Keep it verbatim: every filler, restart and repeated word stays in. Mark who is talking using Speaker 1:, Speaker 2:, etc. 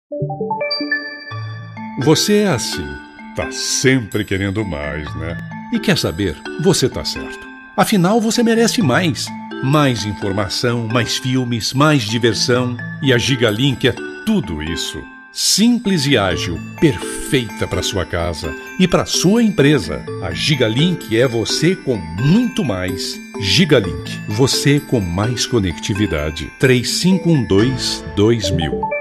Speaker 1: Você é assim, tá sempre querendo mais, né? E quer saber? Você tá certo. Afinal, você merece mais. Mais informação, mais filmes, mais diversão. E a Gigalink é tudo isso. Simples e ágil, perfeita para sua casa e para sua empresa. A Gigalink é você com muito mais. Gigalink, você com mais conectividade. três cinco um dois, dois mil.